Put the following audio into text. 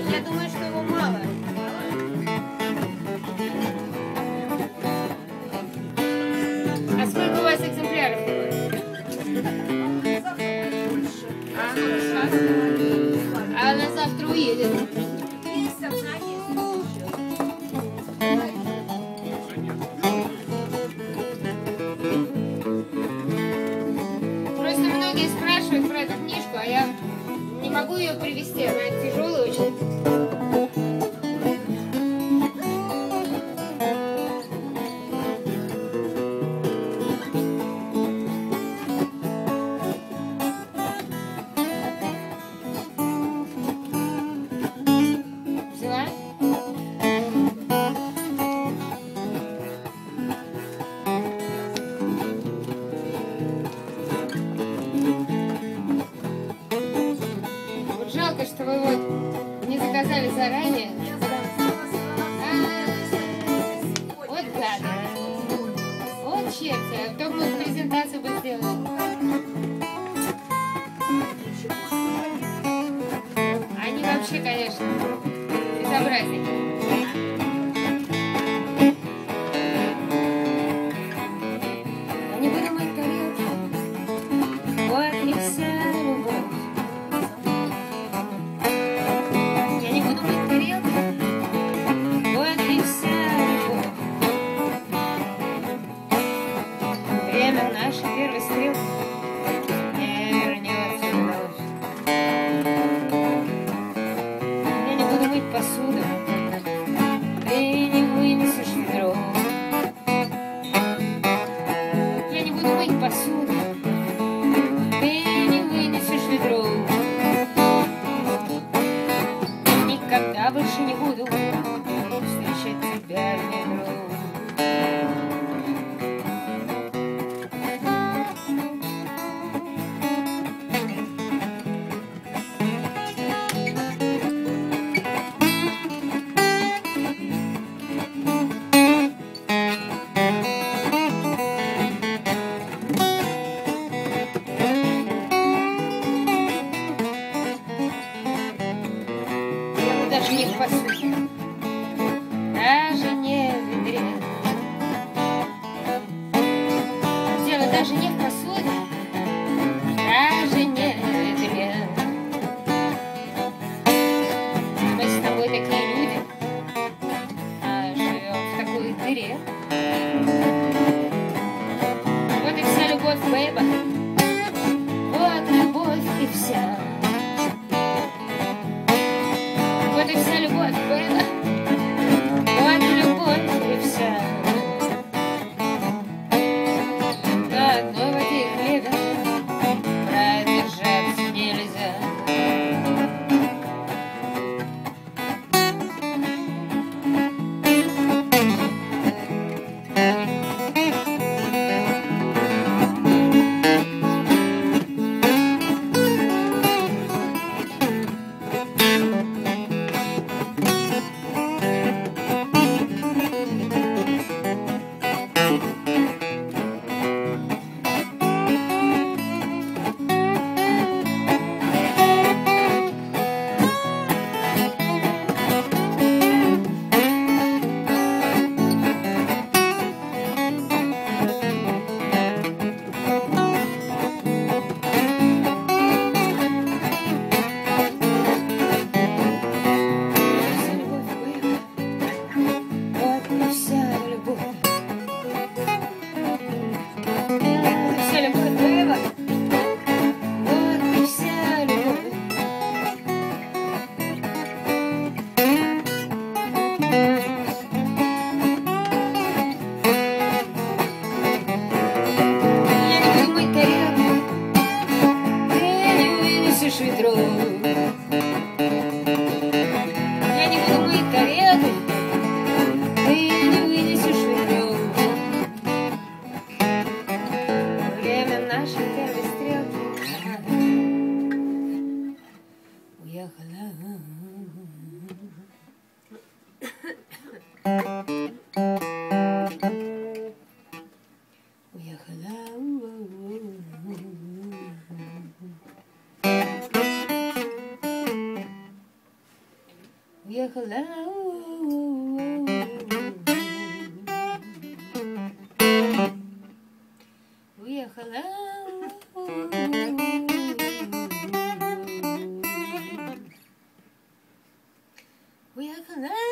Я думаю, что его мало. А сколько у вас экземпляров было? А она завтра уедет. Просто многие спрашивают про эту книжку, а я не могу ее привезти, она тяжелая очень. Взяла? Вот жалко, что вы вот не заказали заранее. Вот гады. Вот черти. А то мы презентацию бы сделали. Они вообще, конечно, безобразники. Я не буду мыть тарелки. Вот и вся любовь. Я не буду мыть тарелки. Вот и вся любовь. Время нашей первой стрелки не вернется вновь. Я не буду мыть посуду. Ты не вынесешь ведро. Я не буду мыть посуду. Ты не вынесешь ведро. Никогда больше не буду встречать тебя в метро. Дело даже не в посуде, даже не в ведре. Дело даже не в посуде, даже не в ведре. Мы с тобой такие люди, а живем в такой дыре. Вот и вся любовь, бэйба. Вот любовь и вся. Вот и вся любовь, бэйба. Вот любовь и вся. На одной воде и хлебе продержаться нельзя. Вся любовь, бэйба. Вот и вся любовь. Я не буду мыть тарелки. Ты не вынесешь ведро. Я не буду мыть тарелки. Ты не вынесешь ведро. Время нашей первой стрелки уехала. Уехала. Уехала. Уехала. Уехала.